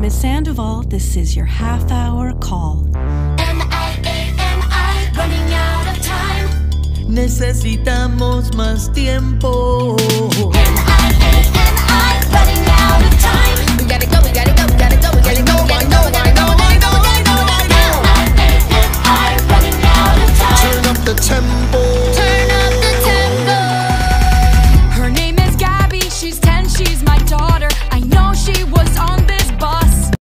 Miss Sandoval, this is your half-hour call. M-I-A-M-I, running out of time. Necesitamos más tiempo. M-I-A-M-I, running out of time.